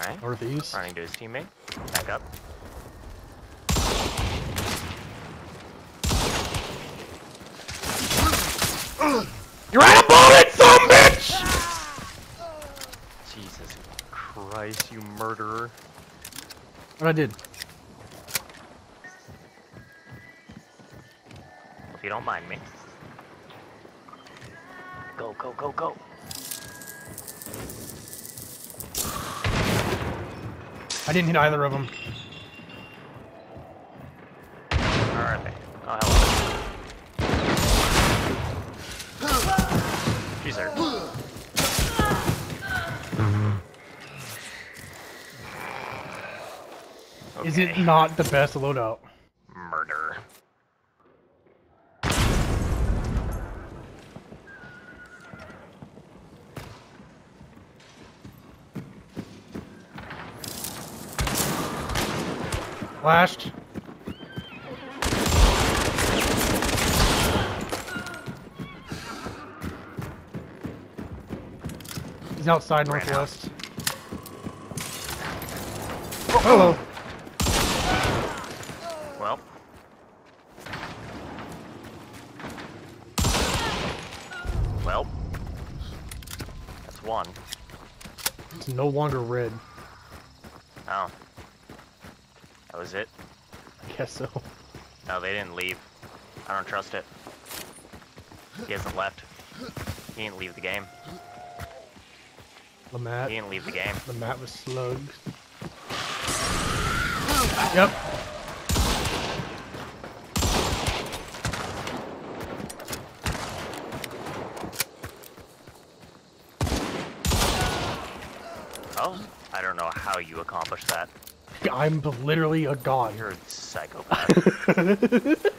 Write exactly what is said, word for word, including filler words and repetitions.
Alright. Northeast. Running to his teammate. Back up. You're out of bullets, son bitch! Jesus Christ, you murderer. What I did? If you don't mind me. Go, go, go, go. I didn't hit either of them. Where are they? Oh, hello. She's there. Okay. Is it not the best loadout? Murder. Flashed. He's outside Ran northwest. Oh, hello. Well. Well. That's one. It's no longer red. Oh. That was it? I guess so. No, they didn't leave. I don't trust it. He hasn't left. He didn't leave the game. The mat. He didn't leave the game. The mat was slugged. Yep. Oh, I don't know how you accomplished that. I'm literally a god. You're a psychopath.